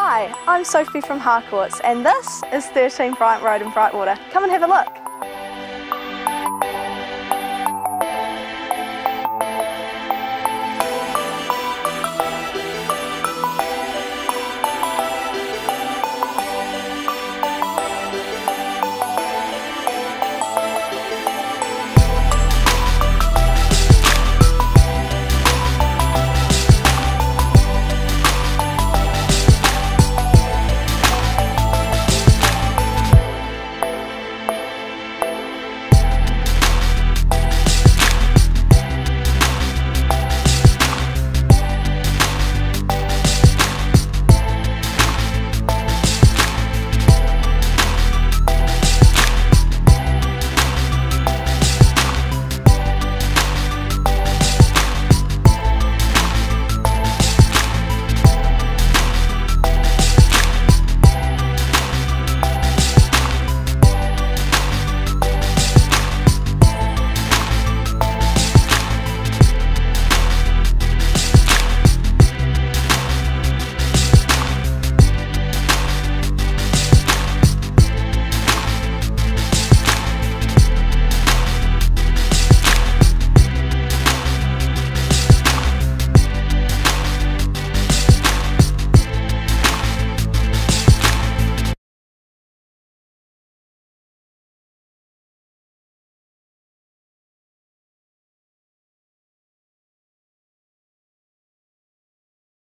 Hi, I'm Sophie from Harcourts and this is 13 Bryant Road in Brightwater. Come and have a look.